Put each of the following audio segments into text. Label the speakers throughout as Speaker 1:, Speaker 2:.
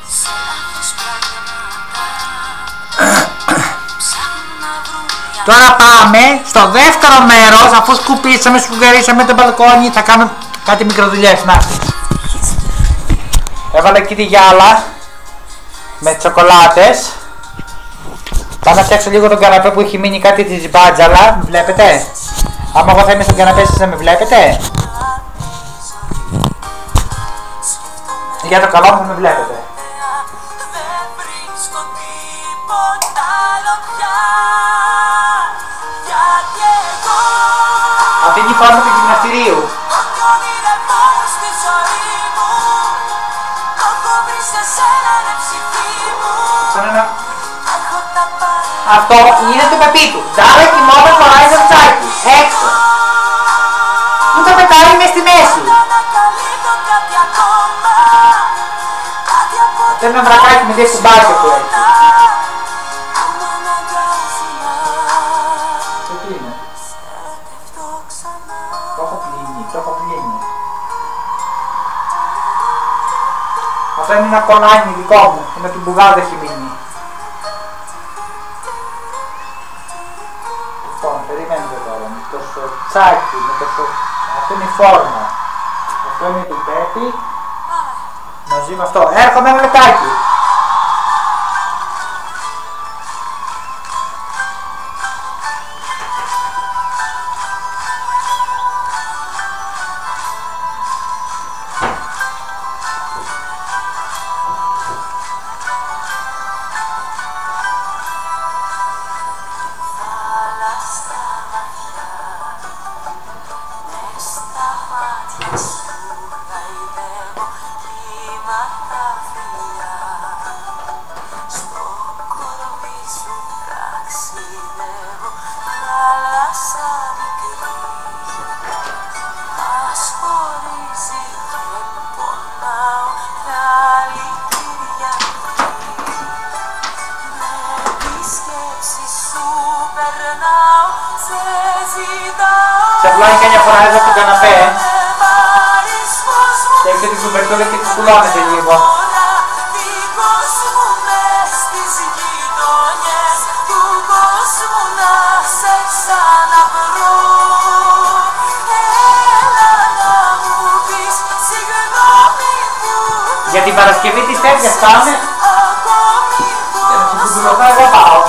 Speaker 1: Τώρα πάμε στο δεύτερο μέρος, αφού σκουπίσαμε, σφουγγαρίσαμε το μπαλκόνι, θα κάνουμε κάτι μικροδουλειές. Να, έβαλα εκεί τη γυάλα με τσοκολάτες. Πάω να φτιάξω λίγο τον καναπέ που έχει μείνει κάτι της μπάτζαλα, βλέπετε. Άμα εγώ θα είμαι στον καναπέ, εσείς να με βλέπετε. Για το καλό μου θα με βλέπετε. Αυτή είναι η φόρμα του γυμναστηρίου. Αυτό είναι το πεπί του. Ντάρα κοιμόταν, φοράει το τσάκι. Έξω. Πού το πετάει μες στη μέση. Θέλει ένα βρακάκι με δύο κουμπάκια που έχει. Τι είναι. Το έχω πλύνει. Αυτό είναι ένα κολάνι δικό μου. Με την μπουγάδα έχει μείνει. Λοιπόν, περιμένετε τώρα. Με το σοτσάκι, αυτό είναι η φόρμα. Αυτό είναι το πέπι. Μαζί με αυτό. Έρχομαι ένα λεπτάκι. Σε απλώνει καμιά φορά εδώ στο καναπέ και έχετε την κουβερτούλα και κουκουλώνετε λίγο. Για την Παρασκευή της τέτοιας πάμε και να την κουκουλωθώ εγώ πάω.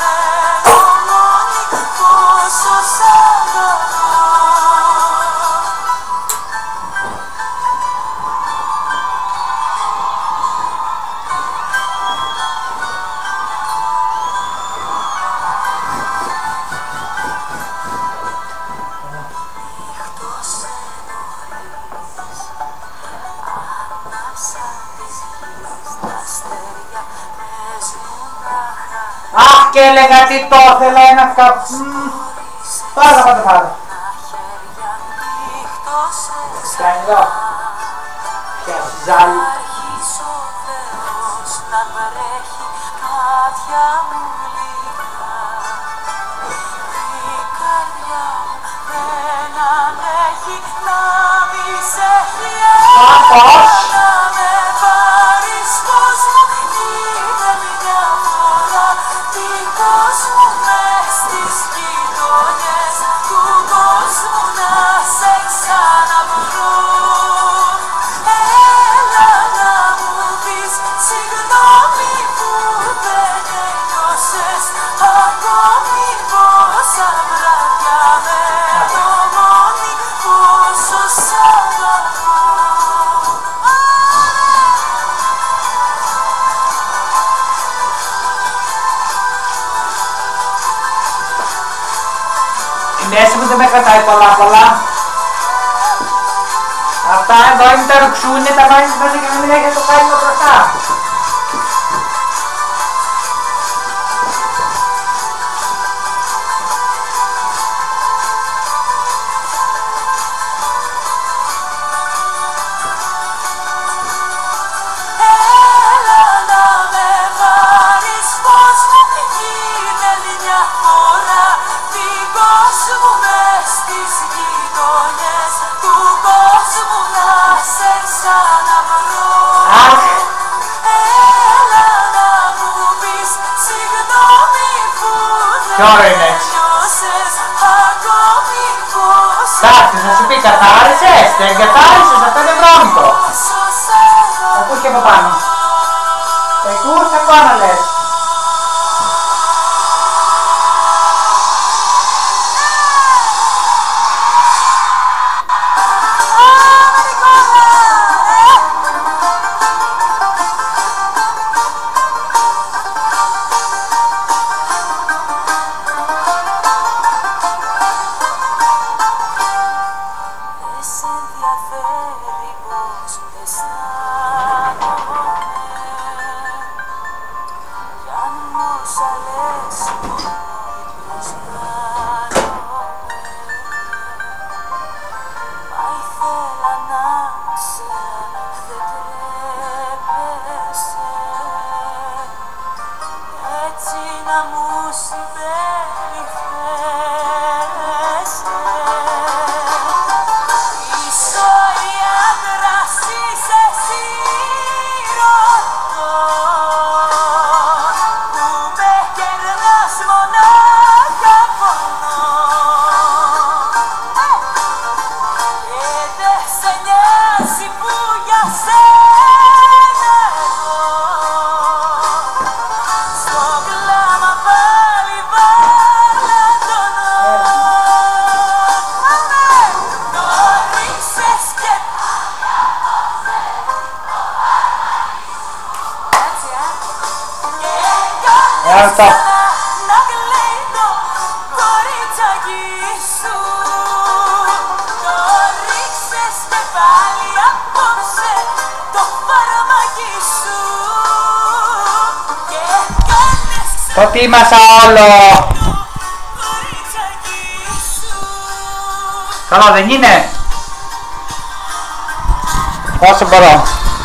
Speaker 1: Αχ, και έλεγα τι το ήθελα ένα Πάρα πάντα πάρα. Κάνει εδώ. Και ζάλι. Πώς? Η μέση μου δεν με κρατάει πολλά. Αυτά εδώ είναι τα ρουξούνια, τα βάζεις μέσα και να μην έχεις το κάλυμα μπροστά. Αχ, Τι ώρα είναι? Εντάξει, θα σου πει καθάρισες, δεν εγκαθάρισες, αυτό είναι βρώμικο. Ακούς και από πάνω. Ακούς από πάνω λες. Αυτό. Το τίμασα όλο. Καλά δεν είναι? Όσο μπορώ.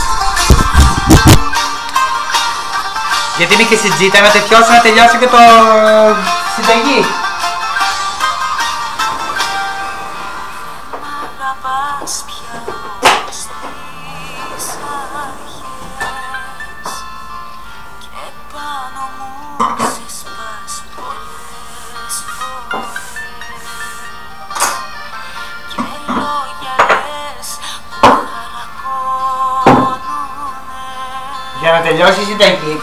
Speaker 1: Γιατί είμαι και συντζήτα να τελειώσω να τελειώσω και το συνταγή. Για να τελειώσει η συνταγή.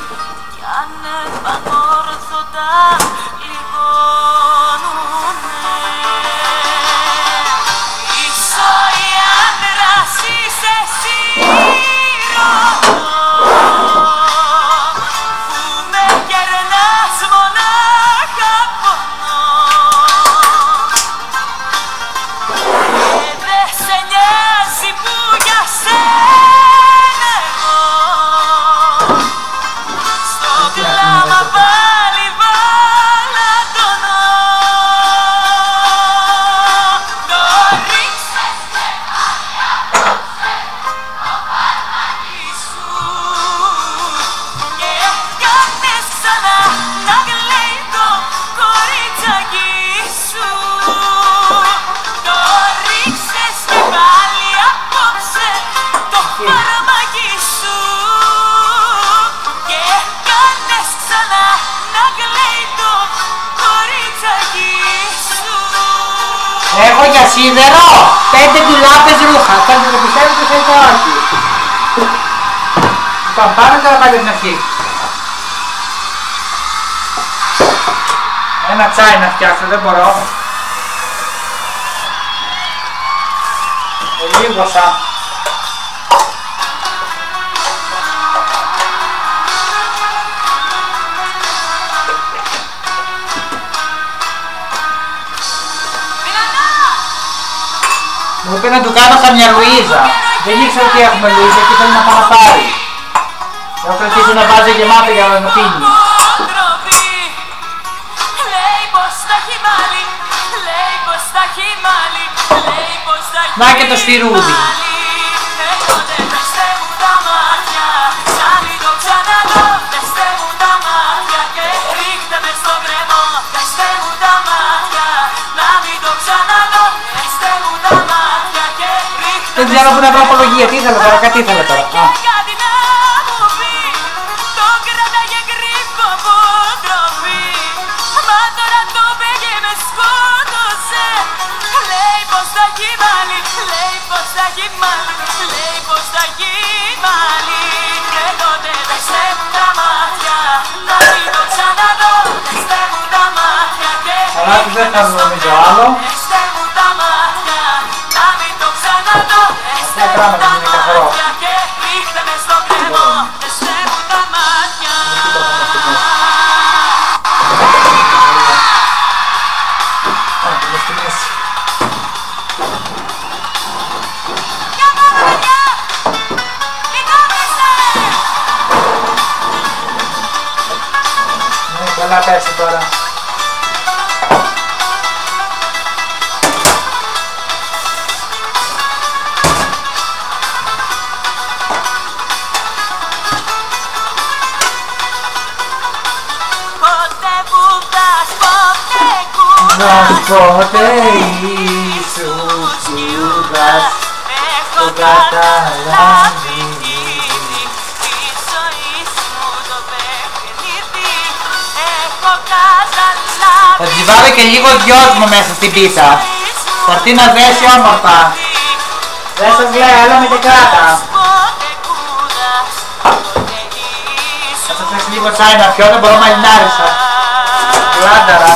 Speaker 1: Έχω για σίδερο 5 ντουλάπες ρούχα. Θέλετε να το πιστεύετε, θέλετε όχι. Λοιπόν, πάμε τώρα πάλι την αρχή. Ένα τσάι να φτιάξω, δεν μπορώ. Λίγο σαν. Μου είπε να του κάνω καμιά Λουίζα. Δεν ήξερα ότι έχουμε Λουίζα και θέλω να πάω να πάρει. Έχω κρατήσει να βάζει γεμάτο για να πίνει. Να και το σφυρούδι. Δεν ξέρω που να βρω απολογία, τι ήθελα τώρα, κάτι ήθελα τώρα. δεν θα νομίζω άλλο. Αυτά πράγματα είναι καθαρό. Καλά πέσει τώρα. Ποτέ ήσουν κιούδας, το καταλάβει. Θα της βάλω και λίγο γιος μου μέσα στην πίτα. Θα έρθει να δέσει όμορφα. Δεν σας λέει, έλα με και κράτα. Θα σας δέσει λίγο τσάι να πιω, δεν μπορώ μαλινάρισα. Λάνταρα.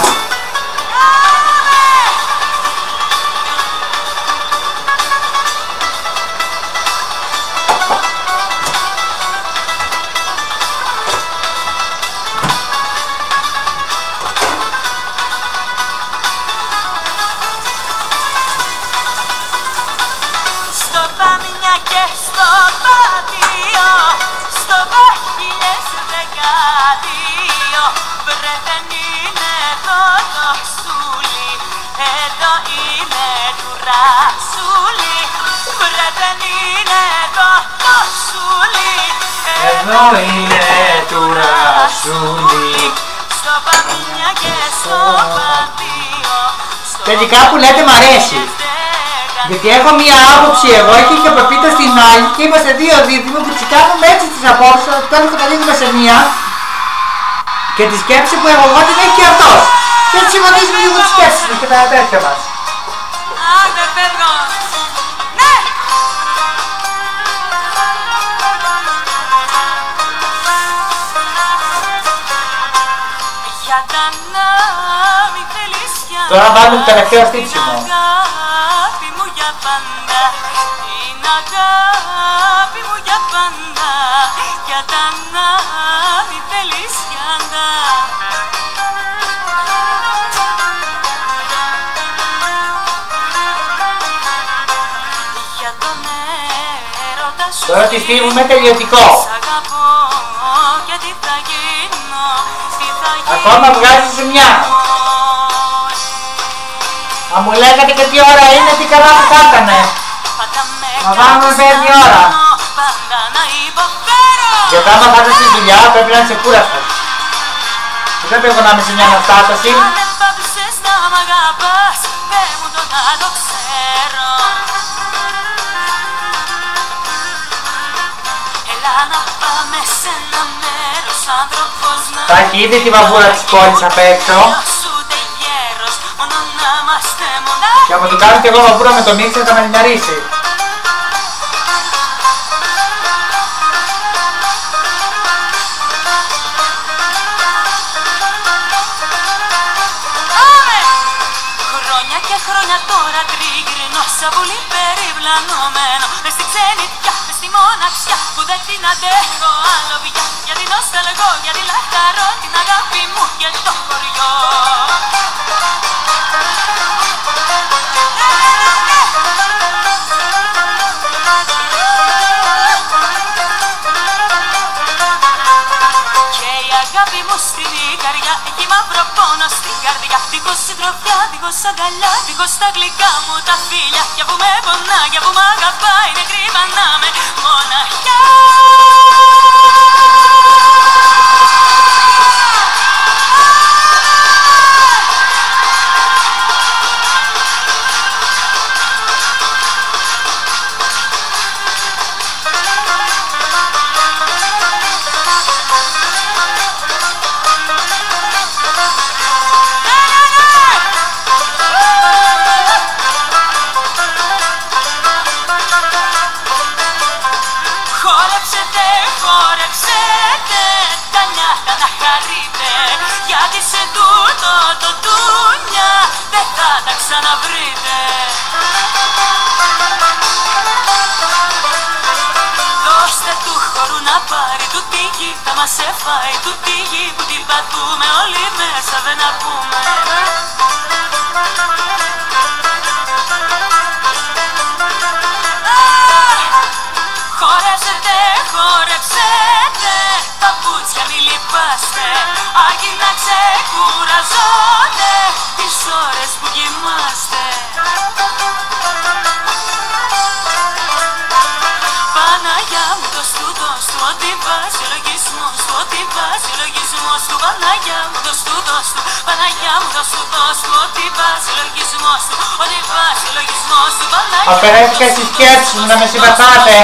Speaker 1: Εδώ είναι του Ρασούλη. Τελικά που λέτε μ' αρέσει. Γιατί έχω μία άποψη εγώ και είχε από πίτα στην άλλη και είμαστε δύο δίδυμοι που τις κάνουμε έτσι τις απόψεις, τώρα θα καταλήγουμε σε μία και τη σκέψη που έχω εγώ την έχει και αυτός. Και έτσι συμφωνήσουμε λίγο τις σκέψεις μας και τα τέτοια μας. Τώρα βάλουμε το τελευταίο στίψιμο. Τώρα τη στείλουμε τελειωτικό. Ακόμα βγάζει ζημιά. Αν μου λέγατε και τι ώρα είναι, τι καλά που θα ήτανε. Μα πάμε πέντε ώρα. Γιατί άμα θα είσαι στη δουλειά πρέπει να είσαι κούραστος. Δεν πρέπει να είμαι σε μια αναστάτωση. Θα έχει ήδη τη βαβούρα της πόλης απ' έξω. Και άμα του κάνω και εγώ βαβούρα με το μίξερ θα με λινιαρίσει. Χρόνια και χρόνια τώρα τριγυρνώ σαν πολύ περιπλανωμένο. Μες στη ξενιτιά, μες στη μοναξιά που δεν την αντέχω άλλο πια. Γιατί νοσταλγώ, γιατί λαχταρώ την αγάπη μου και το χωριό. Αγάπη μου στην καρδιά, έχει μαύρο πόνο στην καρδιά. Δίχως συντροφιά, δίχως αγκαλιά, δίχως τα γλυκά μου τα φίλια. Για που με πονά, για που μ' αγαπάει, είναι κρίμα να με μοναχιά. Γιατί σε τούτο το ντούνια
Speaker 2: να βρείτε. Δώστε του χώρου να πάρει του τη γη, θα μας έφαει του τη γη που την πατούμε όλοι μέσα δεν ακούμε. Χορέψετε, χορέψετε, παπούτσια μη λυπάστε, αρκεί να ξεκουραζόνται τις ώρες που κοιμάστε. Παναγιά μου το στούδος του, ό,τι βάζει ο λογισμός του, ό,τι βάζει ο λογισμός του. Παναγιά μου το στούδος του, Παναγιά μου το στούδος του, ό,τι βάζει ο λογισμός του, ό,τι βάζει ο λογισμός του.
Speaker 1: Αφαιρέθηκα στις σκέψεις μου, να με συμπαθάτε.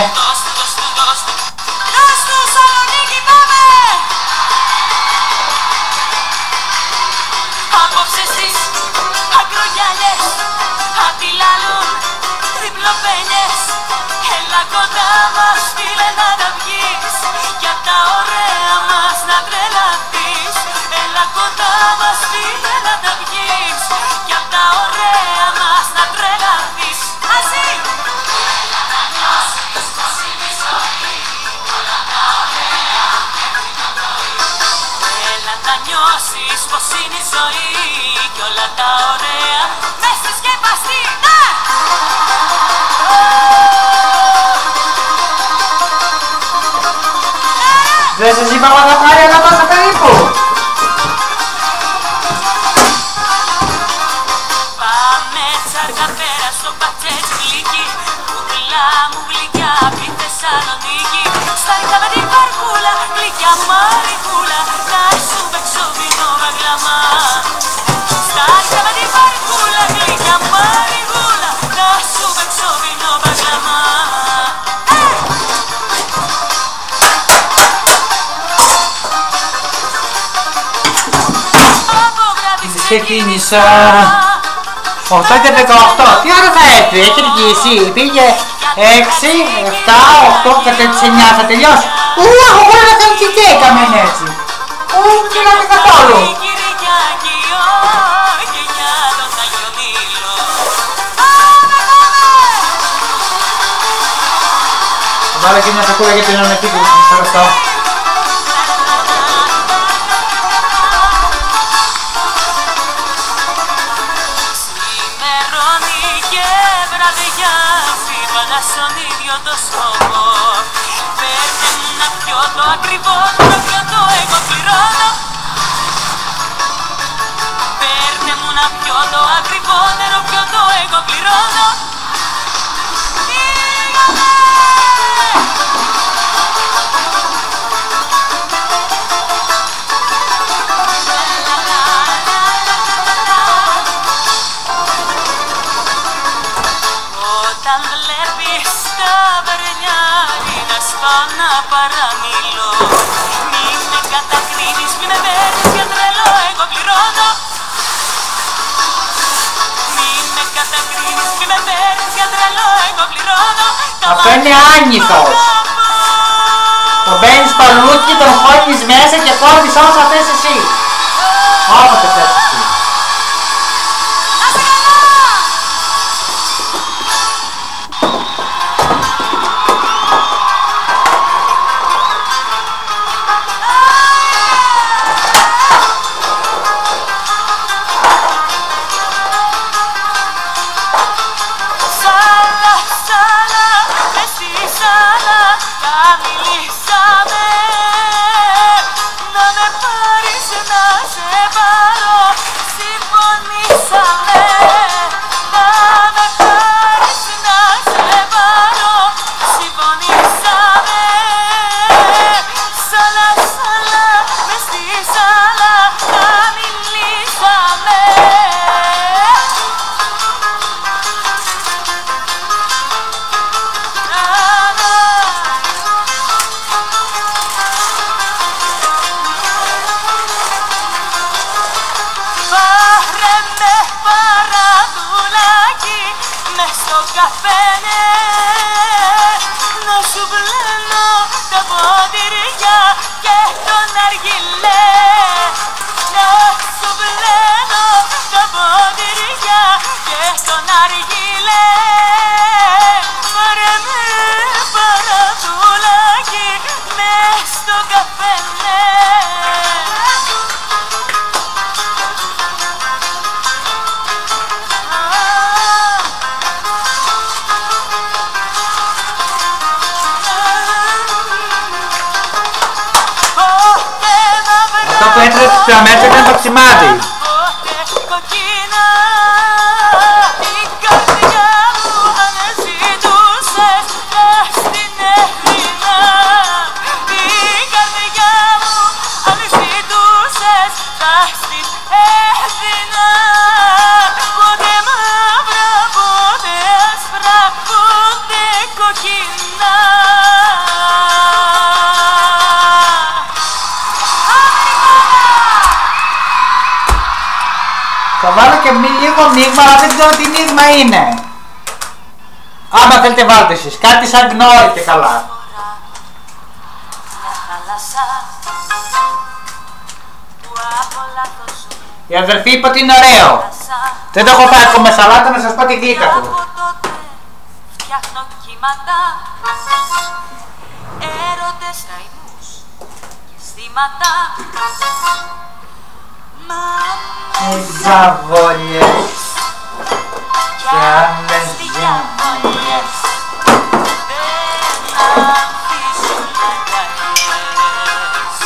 Speaker 2: Απόψε στις ακρογιαλιές αντιλαλούν διπλοπένιες. Έλα κοντά μας φίλε να τα βγεις, για τα ωραία μας να τρελαθείς. Έλα κοντά μας φίλε να τα βγεις, για τα ωραία μας να τρελαθείς. Μαζί! Έλα να νιώσεις πως είναι η ζωή, όλα τα ωραία μέχρι το πρωί. Έλα να νιώσεις πως είναι η ζωή κι όλα τα ωραία μες στη σκεπαστή.
Speaker 1: Δεν σας είπα θα πάρει όλα τόσα περίπου.
Speaker 2: Πάμε τσάρκα πέρα στο πατσέτσι γλυκί, κουκλά μου γλυκιά απ' τη Θεσσαλονίκη. Στάρκα με την παρκούλα, γλυκιά μαρικούλα, να σου παίξω βινό βαγλαμά. Στάρκα με την παρκούλα, γλυκιά μαρικούλα, να σου παίξω βινό βαγλαμά.
Speaker 1: Ξεκίνησα 8 και 18. Τι ώρα θα έρθει, έχει αργήσει. Πήγε 6, 7, 8 και 9 θα τελειώσει. Έχω μπορεί να κάνει και κέικα μεν έτσι. Δεν πειράζει καθόλου. Βάλε και μια σακούλα για την ανεπίκρουση, σας ευχαριστώ.
Speaker 2: Στον ίδιο το σκοπό, παίρνε μου να πιω το ακριβότερο κι το εγώ πληρώνω. Παίρνε μου να πιω το ακριβότερο κι το εγώ πληρώνω. Φύγαμε! Όταν βλέπεις τα βερνιάρια σπάω να παραμιλώ, μη με κατακρίνεις, μη με παίρνεις για τρελό, εγώ πληρώνω. Μη με κατακρίνεις, μη με παίρνεις για τρελό, εγώ πληρώνω.
Speaker 1: Αυτό είναι άνηθος. Το μπαίνεις παλούκι, τον χώνεις μέσα και κόβεις όσα θες εσύ. Όποτε θες εσύ.
Speaker 2: Να με πάρεις να σε πάρω
Speaker 1: πιο αμέσως ήταν το ξημάδι. Θα βάλω και λίγο μείγμα, αλλά δεν ξέρω τι μείγμα είναι. Άμα θέλετε βάλτε εσείς, κάτι σαν γνώρι και καλά. Η αδερφή είπε ότι είναι ωραίο. Δεν το έχω φάει ακόμα σαλάτα, να σας πω τη γλύκα του.
Speaker 2: Φτιάχνω κύματα, έρωτες, ραϊμούς και αισθήματα.
Speaker 1: Διαβολιές και άλλες διαβολιές
Speaker 2: δεν αφήσουν αγκαλιές.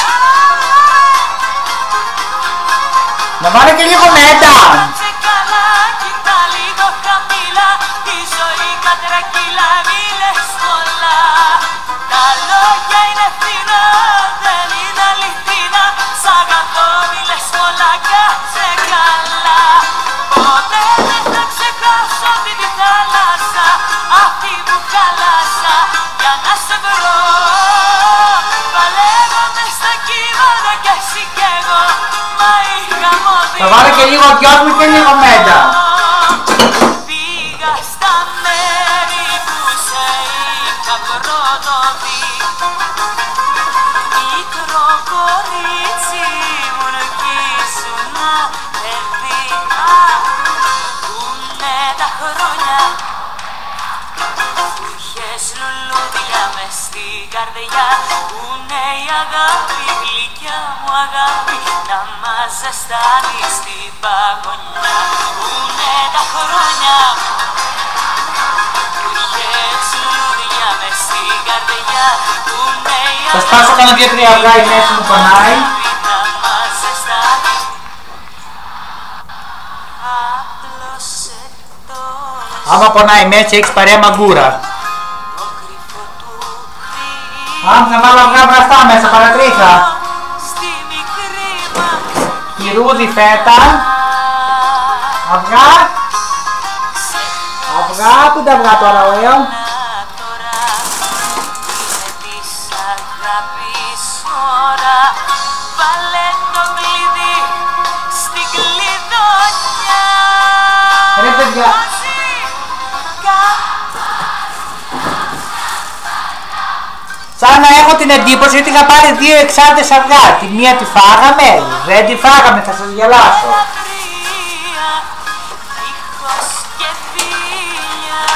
Speaker 1: να βάλω και λίγο μέτα.
Speaker 2: Κάτσε καλά, κοίτα λίγο χαμηλά, η ζωή κατρακύλα, μη λες πολλά. Τα λόγια είναι φθηνά, δεν είναι αληθινά, σ' αγαπώ, μη λες πολλά, κάτσε καλά. Ποτέ δεν θα ξεχάσω αυτή τη θάλασσα, αυτή που χάλασα για να σε βρω. Παλεύω μες στα κύματα κι εσύ κι εγώ, μα είχα μόδι.
Speaker 1: Θα βάλω και λίγο γιόσμι και λίγο μέτα.
Speaker 2: Πήγα στα μέρη που σε είχα πρώτο δει. Μικρό κορίτσι μου κι ήσουνα παιδί. Πούνε τα χρόνια που είχες λουλούδια μες στην καρδιά. Πούνε η αγάπη, γλυκιά μου αγάπη, να μας ζεστάνει στην παγωνιά. Πούνε τα χρόνια που είχες λουλούδια μες στην καρδιά. Πούνε η
Speaker 1: Θα σπάσω
Speaker 2: αγάπη,
Speaker 1: κάνα 2-3 αυγά, η μέση μου πονάει.
Speaker 2: να μας ζεστάνει. Άπλωσε το
Speaker 1: Άμα πονάει η μέση έχεις παρέα μαγκούρα.
Speaker 2: το κρυφό του
Speaker 1: Αν θα βάλω αυγά μπροστά μέσα, παρατρίχα.
Speaker 2: στη μικρή μας
Speaker 1: Κυρούδι φέτα. Αυγά. Αυγά, πού τα αυγά τώρα, ωραίο.
Speaker 2: τώρα είναι της αγάπης ώρα. Βάλε το κλειδί στην κλειδονιά.
Speaker 1: Ρε παιδιά. Σαν να έχω την εντύπωση ότι είχα πάρει 2 εξάρτες αυγά. Τη μία τη φάγαμε, δεν τη φάγαμε, θα σας γελάσω.
Speaker 2: Ήχος και φίλια,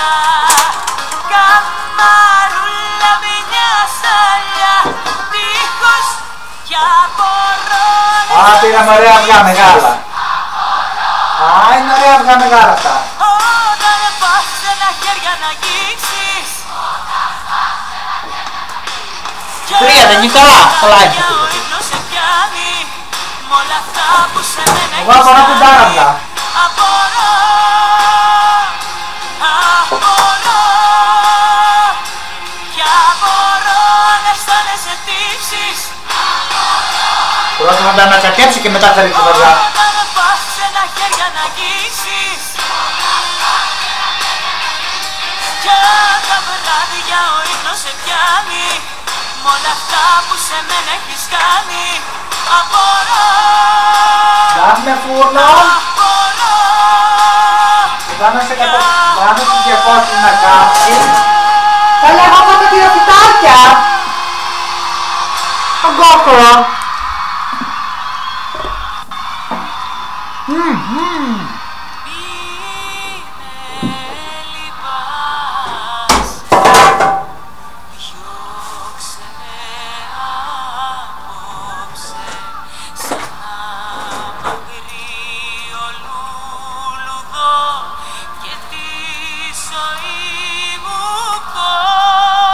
Speaker 2: καμαρούλα με μια σαλιά, τείχος κι απορώ.
Speaker 1: Α, πήραμε ωραία αυγά μεγάλα. Α, είναι ωραία αυγά μεγάλα αυτά.
Speaker 2: Όταν πας ένα χέρια να αγγίξεις,
Speaker 1: 3 δεν είναι καλά, καλά είναι.
Speaker 2: ο ύπνος σε πιάνει, μ' όλα αυτά που σε μένα
Speaker 1: Εγώ απορώ την τάραμπλα.
Speaker 2: Απορώ, απορώ κι απορώ να αισθάνεσαι τύψεις.
Speaker 1: Πρώτα θα τα ανακατέψει και μετά θα ρίξω τα αυγά.
Speaker 2: Όταν πας ένα χέρια να αγγίξεις, κι τα βράδια ο ύπνος σε πιάνει, μ' όλα αυτά που σε μένα έχεις κάνει. Απορώ,
Speaker 1: Δάμε φούρνο.
Speaker 2: απορώ.
Speaker 1: Πάνω σε πάνω στους 200 να κάψει. Θα λέγω από τα τυροφυτάκια. Αγκόκορο.
Speaker 2: Μη με λυπάς, διώξε με απόψε σαν ένα αγρίο λουλουδό και τη ζωή μου κόψε.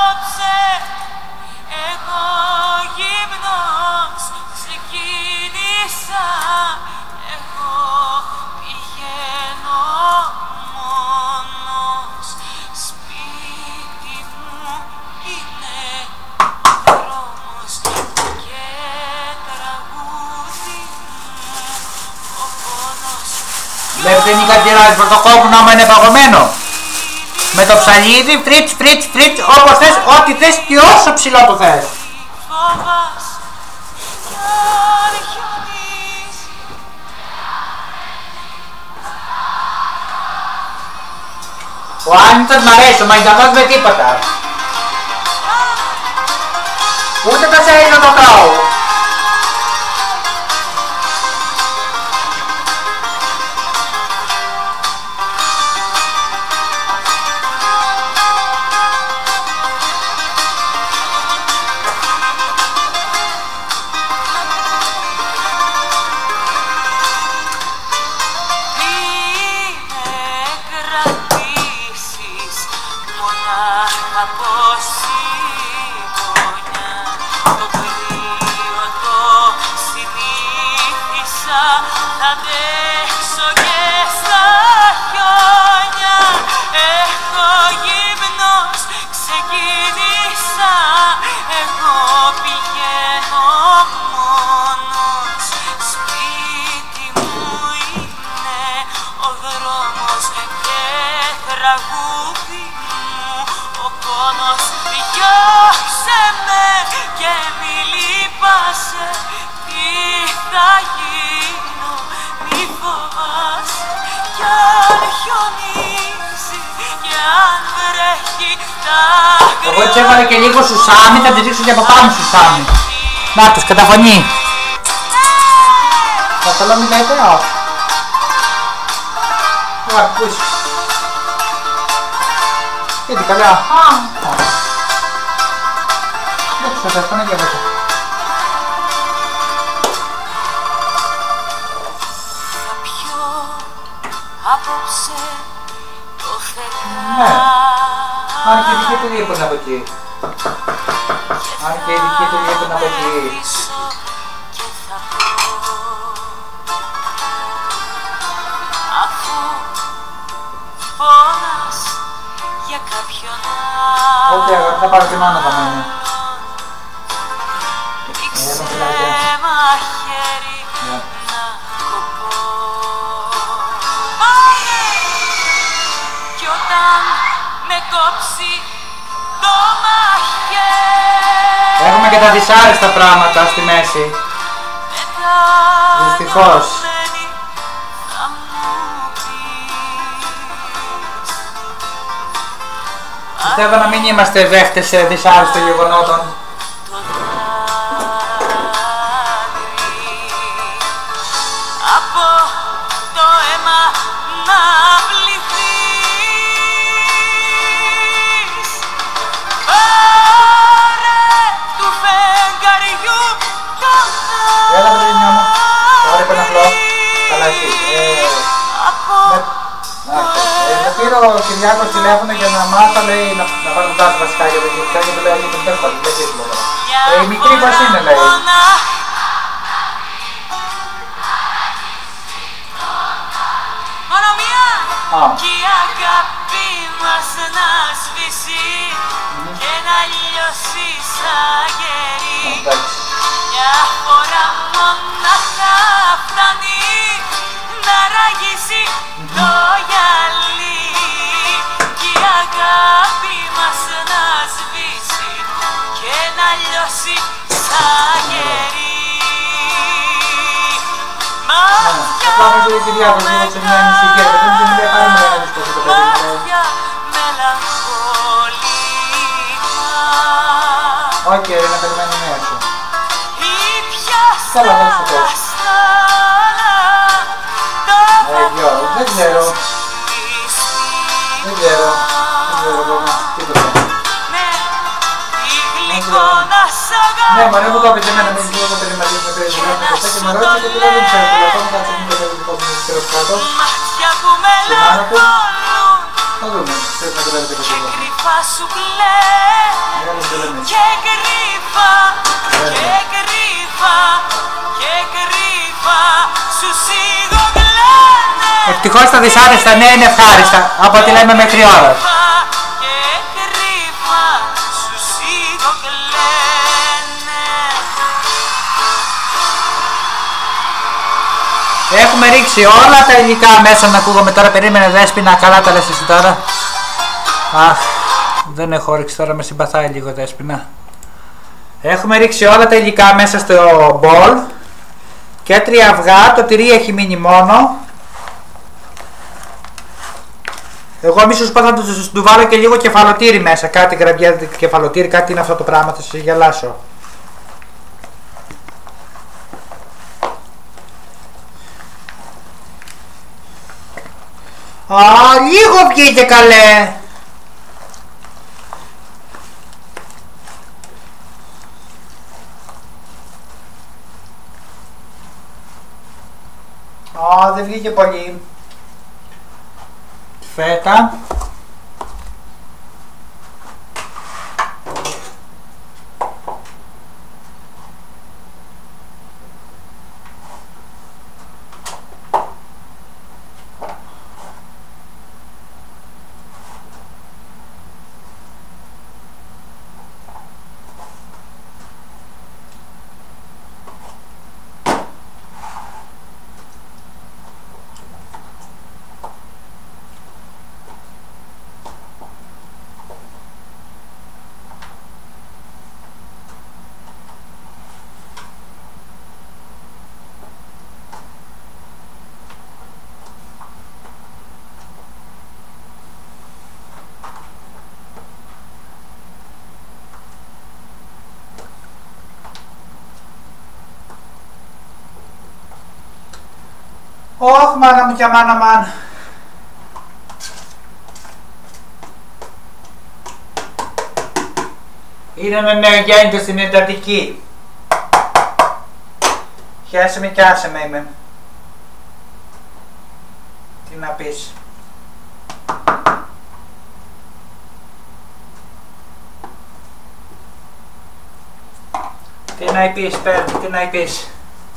Speaker 1: Βλέπετε νοικοκυράδες πρωτοκόβουν άμα είναι παγωμένο. Με το ψαλίδι, φρίτς, φρίτς, φρίτς, όπως θες, ό,τι θες και όσο ψηλό το θες. Ο Άννητος μ' αρέσει, ο Μαϊντανός με τίποτα. Ούτε το σέλινο το τρώω. Εγώ έτσι έβαλα και λίγο σουσάμι, θα τη ρίξω και από πάνω σουσάμι. Να τους, καταφωνεί. Θα θέλω μην λέτε, όχι. Ωραία, πού είσαι. Γιατί καλά. Δεν ξέρω, αυτό είναι και μέσα. Ναι. Αν και η δική του λείπουν από εκεί. Αν και η δική του λείπουν από εκεί. Όχι, θα πάρω τη μάνα θα μένει. Έχουμε και τα δυσάρεστα πράγματα στη μέση. Δυστυχώς. Πιστεύω να μην είμαστε δέχτες σε δυσάρεστων γεγονότων. Ο Κυριάκος τηλέφωνο για να μάθω, λέει, να πάρω το τάσο βασικά για το Κυριάκο, γιατί λέει ότι τον τέχομαι, δεν ξέρω τώρα. Η μικρή πως είναι, λέει.
Speaker 2: Μόνο μία! Κι η αγάπη μας να σβήσει και να λιώσει σαν γερί. Μια φορά μονάχα φτάνει να ραγίσει το γυαλί. Αγάπη μας να σβήσει και να λιώσει σαν γερί. Μάτια μελαγχολικά,
Speaker 1: όχι, να περιμένει νέα σου.
Speaker 2: Καλά,
Speaker 1: θα σου πω. Δεν ξέρω. Δεν ξέρω. Ναι, μωρέ μου το έπαιζε εμένα με λίγο το περιμένει με το ίδιο και με ρώτησε και δεν ξέρω το λεπτό μου κάτσε μου το δικό μου μικρός κάτω. Στη μάνα του. Θα δούμε, πρέπει να δουλεύετε και λίγο.
Speaker 2: Και κρύφα, και κρύφα, και κρύφα σου σιγοκλάνε.
Speaker 1: Ευτυχώς τα δυσάρεστα ναι είναι ευχάριστα, από ό,τι λέμε μέχρι ώρας. Έχουμε ρίξει όλα τα υλικά μέσα να ακούγομαι τώρα. Περίμενε Δέσποινα, καλά τα λες εσύ τώρα. Αχ, δεν έχω ρίξει τώρα, με συμπαθάει λίγο Δέσποινα. Έχουμε ρίξει όλα τα υλικά μέσα στο μπολ. Και 3 αυγά, το τυρί έχει μείνει μόνο. Εγώ μη σου είπα θα του βάλω και λίγο κεφαλοτήρι μέσα. Κάτι γραβιά κεφαλοτήρι, κάτι είναι αυτό το πράγμα, θα σε γελάσω. Α, λίγο βγήκε καλέ. Α, δεν βγήκε πολύ. Φέτα. Ωχ, μάνα μου και μάνα μάνα. Είναι ένα νεογέννητο στην εντατική. Χάσε με κι άσε με είμαι. Τι να πεις. Τι να πεις, παίρνει, τι να πεις.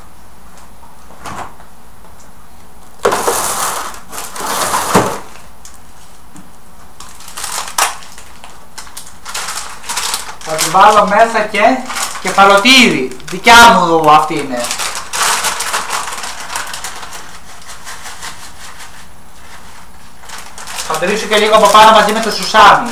Speaker 1: Θα τη βάλω μέσα και κεφαλοτήρι. Δικιά μου αυτή είναι. Θα το ρίξω και λίγο από πάνω μαζί με το σουσάμι.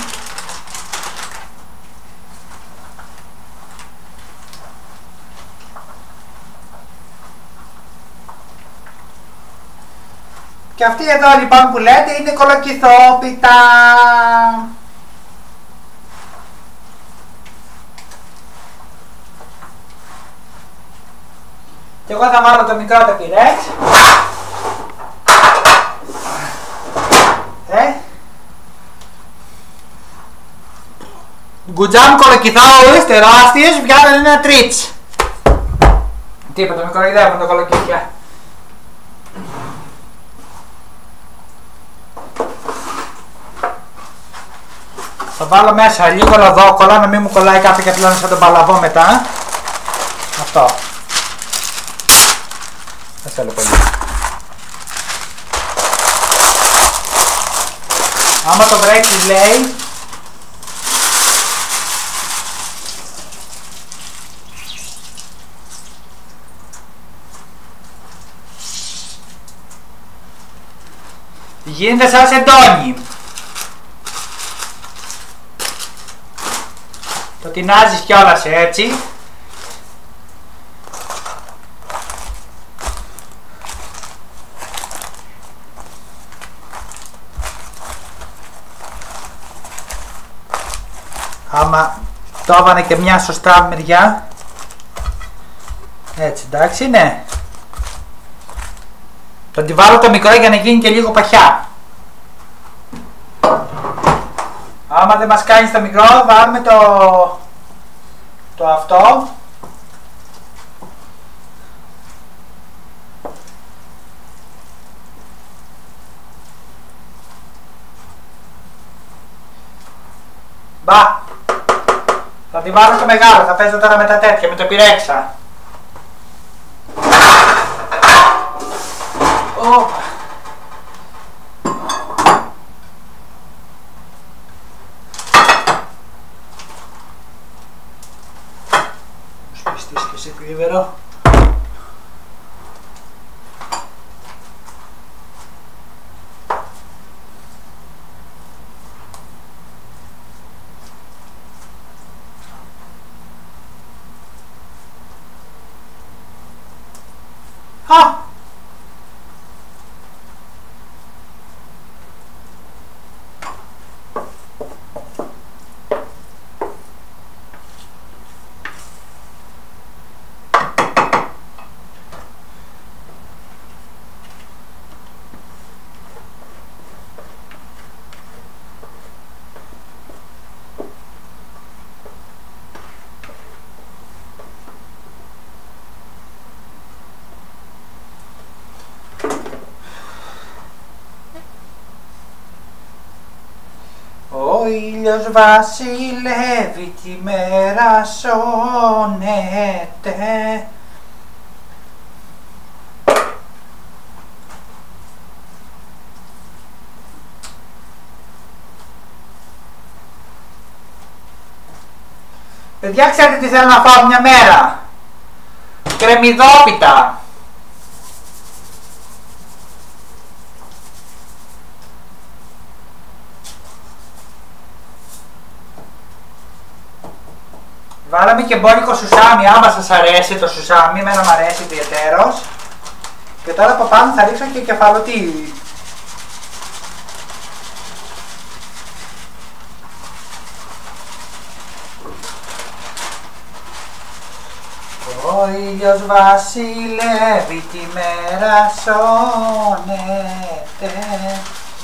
Speaker 1: Και αυτή εδώ λοιπόν που λέτε είναι κολοκυθόπιτα. Και εγώ θα βάλω το μικρό το πυρέτ. Γκουτζάμ κολοκυθάους τεράστιες βγάλουν ένα τρίτς. Τι είπε, το μικροϊδεύουν το κολοκύθια. Θα βάλω μέσα λίγο λαδόκολλα να μην μου κολλάει κάθε και πλέον σαν τον παλαβό μετά. Αυτό. Δεν θέλω πολύ. Άμα το βρέξεις λέει γίνεται σαν σεντόνι. Το τεινάζεις κιόλας έτσι. Άμα το έβανε και μια σωστά μεριά. Έτσι, εντάξει, ναι. Το τη βάλω το μικρό για να γίνει και λίγο παχιά. Άμα δεν μας κάνει το μικρό, βάλουμε το αυτό. Μπα! Θα τη βάλω το μεγάλο, θα παίζω τώρα με τα τέτοια, με το πυρέξα. Σπιστείς και σε κλίβερο. Α! Ο ήλιος βασιλεύει, τη μέρα σώνεται. Παιδιά, ξέρετε τι θέλω να φάω μια μέρα? Κρεμμυδόπιτα. Βάλαμε και μπόλικο σουσάμι, άμα σας αρέσει το σουσάμι, εμένα μου αρέσει ιδιαιτέρως. Και τώρα από πάνω θα ρίξω και κεφαλοτήρι. Ο ήλιος βασιλεύει, τη μέρα σώνεται.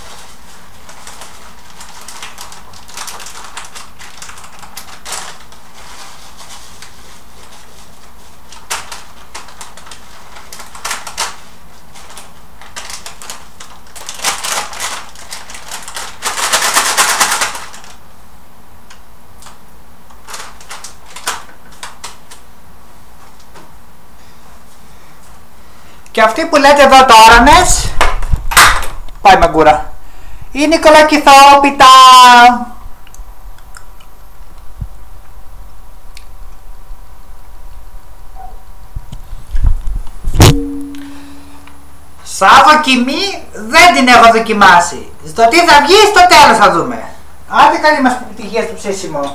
Speaker 1: Και αυτοί που λέτε εδώ τόρανες, πάει μαγκούρα, είναι κολακυθόπιτα. Σαν δοκιμή δεν την έχω δοκιμάσει. Στο τι θα βγει στο τέλος θα δούμε. Άντε καλή μας επιτυχία στο ψήσιμο.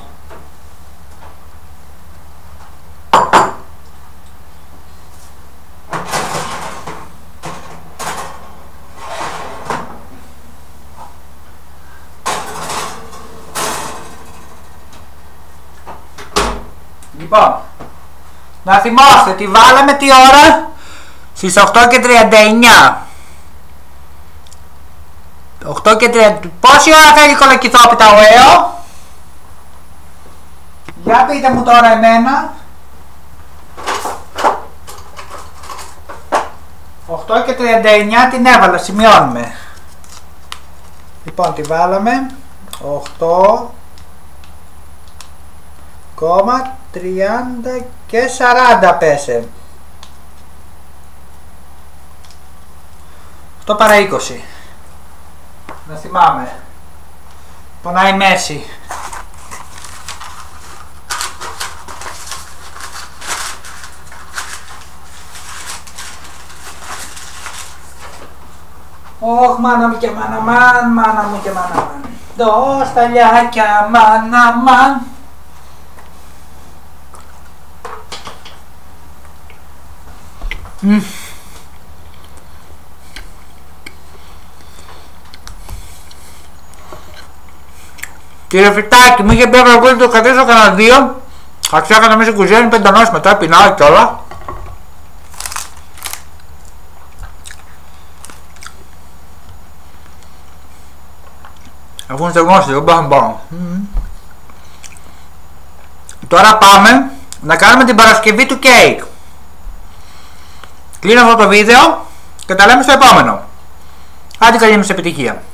Speaker 1: Λοιπόν, να θυμάστε ότι βάλαμε τι ώρα? Στις 8:39. 8:30. Πόση ώρα θέλει η κολακυθόπιτα ο ΕΟ? Για πείτε μου τώρα εμένα. 8:39 την έβαλα, σημειώνουμε. Λοιπόν, τη βάλαμε 8,30 και 40 πέσε. 8 παρά 20. Να θυμάμαι. Πονάει η μέση. Ωχ, μάνα μου και μάνα μαν, μάνα μου και μάνα μαν. Δω σταλιάκια, μάνα μαν. Κύριε Φυτάκη, μου είχε πει να το καθίσω κανένα δύο. Αξιάχανα μέσα στην κουζίνα, 5 νόσεις μετά, πεινάω κι όλα. Αφού είναι στεγνώσει, δεν πάω να πάω. Τώρα πάμε να κάνουμε την Παρασκευή του κέικ. Κλείνω αυτό το βίντεο και τα λέμε στο επόμενο. Άντε καλή μας επιτυχία.